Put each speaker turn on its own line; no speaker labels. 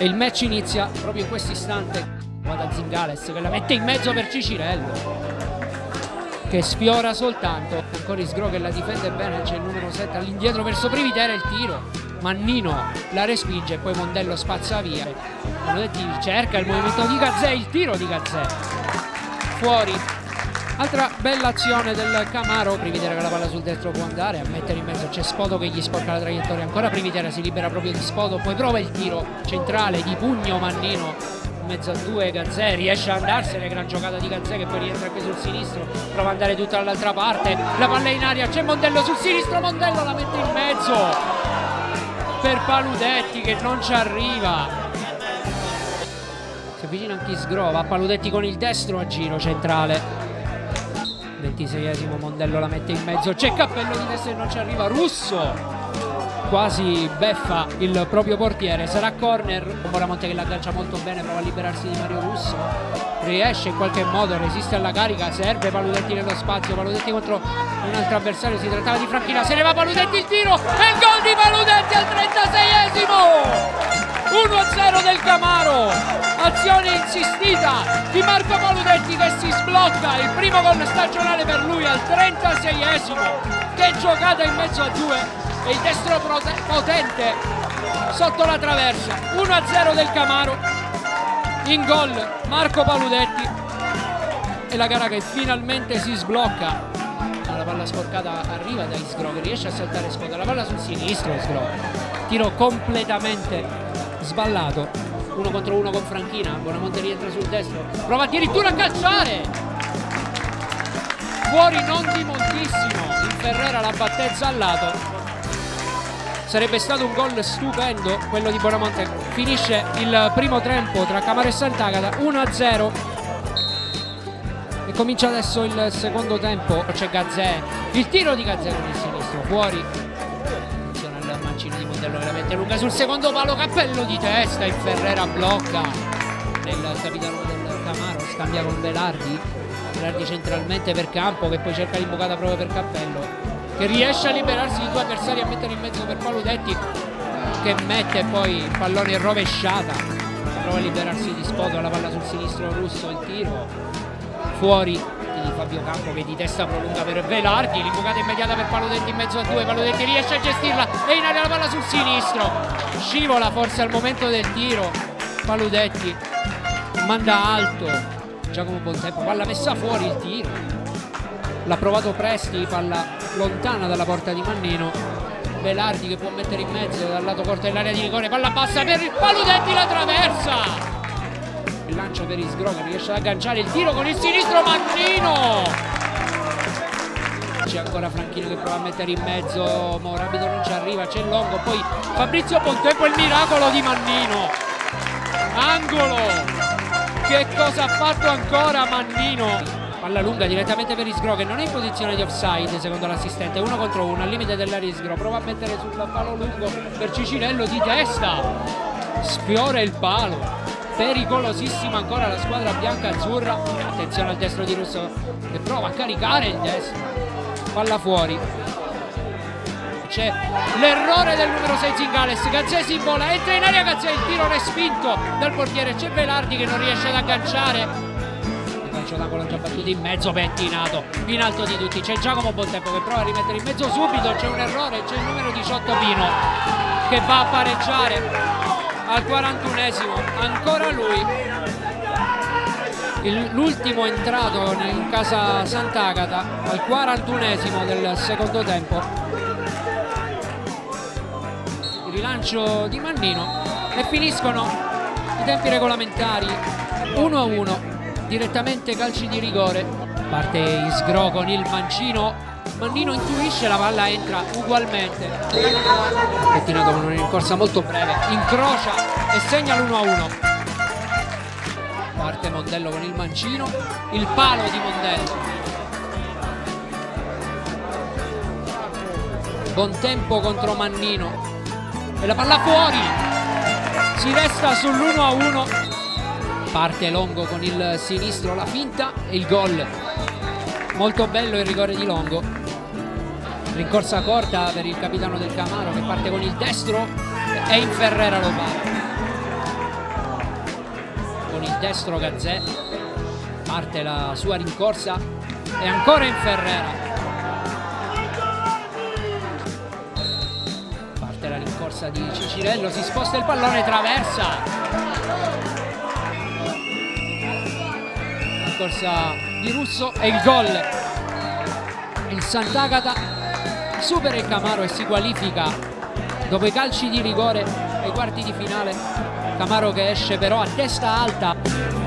E il match inizia proprio in questo istante. Guarda Zingales che la mette in mezzo per Cicirello, che sfiora soltanto. Ancora Isgro che la difende bene, c'è il numero 7 all'indietro verso Privitera, il tiro. Mannino la respinge e poi Mondello spazza via. Paludetti cerca il movimento di Gazzè, il tiro di Gazzè fuori. Altra bella azione del Camaro. Privitera che la palla sul destro può andare a mettere in mezzo, c'è Spoto che gli sporca la traiettoria. Ancora Privitera si libera proprio di Spoto, poi prova il tiro centrale di pugno Mannino in mezzo a due. Gazzè riesce ad andarsene, gran giocata di Gazzè che poi rientra anche sul sinistro, prova ad andare tutta dall'altra parte, la palla è in aria, c'è Mondello sul sinistro, Mondello la mette in mezzo per Paludetti che non ci arriva. Si avvicina anche Isgro, va Paludetti con il destro a giro centrale. 26esimo, Mondello la mette in mezzo, c'è Cappello di destra e non ci arriva. Russo quasi beffa il proprio portiere, sarà corner. Boramonte che l'aggancia molto bene, prova a liberarsi di Mario Russo, riesce in qualche modo, resiste alla carica, serve Paludetti nello spazio, Paludetti contro un altro avversario, si trattava di Franchina, se ne va Paludetti, il tiro e il gol di Paludetti al 36esimo. 1-0 del Camaro, azione insistita di Marco Paludetti che si sblocca, il primo gol stagionale per lui al 36esimo. Che giocata in mezzo a due e il destro potente sotto la traversa. 1-0 del Camaro, in gol Marco Paludetti e la gara che finalmente si sblocca. La palla sporcata arriva da Isgro che riesce a saltare Spoto, la palla sul sinistro Isgro, tiro completamente sballato, 1 contro 1 con Franchina. Bonamonte rientra sul destro, prova addirittura a calciare fuori, non di moltissimo. Il Ferrera la battezza al lato. Sarebbe stato un gol stupendo quello di Bonamonte. Finisce il primo tempo tra Camaro e Sant'Agata 1-0 e comincia adesso il secondo tempo. C'è Gazzè, il tiro di Gazzè con il sinistro fuori. Attenzione al mancino di Mondello che la mette lunga sul secondo palo, Cappello di testa, il Ferrera blocca. Il capitano del Camaro scambia con Velardi centralmente per Campo che poi cerca l'imbucata proprio per Cappello che riesce a liberarsi di due avversari, a mettere in mezzo per Paludetti che mette poi il pallone in rovesciata, prova a liberarsi di Spoto, la palla sul sinistro Russo, il tiro fuori di Fabio Campo che di testa prolunga per Velardi, l'imbucata immediata per Paludetti in mezzo a due, Paludetti riesce a gestirla e in aria la palla sul sinistro, scivola forse al momento del tiro Paludetti, manda alto Giacomo Bontempo, palla messa fuori, il tiro l'ha provato Presti, palla lontana dalla porta di Mannino. Velardi che può mettere in mezzo dal lato corto dell'area di rigore, palla bassa per il Paludetti, la traversa, il lancio per Isgro che riesce ad agganciare, il tiro con il sinistro Mannino. C'è ancora Franchino che prova a mettere in mezzo, Rapido non ci arriva, c'è Longo, poi Fabrizio Bontempo, il miracolo di Mannino, angolo. Che cosa ha fatto ancora Mannino? Palla lunga direttamente per Isgro che non è in posizione di offside secondo l'assistente, 1 contro 1 al limite dell'area. Isgro prova a mettere sul palo lungo per Cicirello di testa, sfiora il palo, pericolosissima ancora la squadra bianca-azzurra. Attenzione al destro di Russo che prova a caricare il destro, palla fuori. C'è l'errore del numero 6 Zingales, Gazzè si vola, entra in aria Gazzè, il tiro respinto dal portiere, c'è Velardi che non riesce ad agganciare. Calcio d'angolo già battuto in mezzo, pettinato in alto di tutti, c'è Giacomo Bontempo che prova a rimettere in mezzo subito, c'è un errore, c'è il numero 18 Pino che va a pareggiare al 41esimo, ancora lui, l'ultimo entrato in casa Sant'Agata al 41esimo del secondo tempo. Il rilancio di Mannino e finiscono i tempi regolamentari 1-1. Direttamente calci di rigore, parte Isgro con il mancino, Mannino intuisce, la palla entra ugualmente, pettinato con una rincorsa molto breve, incrocia e segna l'1-1. Parte Mondello con il mancino, il palo di Mondello, Bontempo contro Mannino e la palla fuori, si resta sull'1-1. Parte Longo con il sinistro, la finta e il gol. Molto bello il rigore di Longo. Rincorsa corta per il capitano del Camaro che parte con il destro e in Ferrera lo va. il destro Gazzè, parte la sua rincorsa e ancora Inferrera, parte la rincorsa di Cicirello, si sposta il pallone, traversa, rincorsa di Russo e il gol. Il Sant'Agata supera il Camaro e si qualifica dopo i calci di rigore ai quarti di finale. Camaro che esce però a testa alta.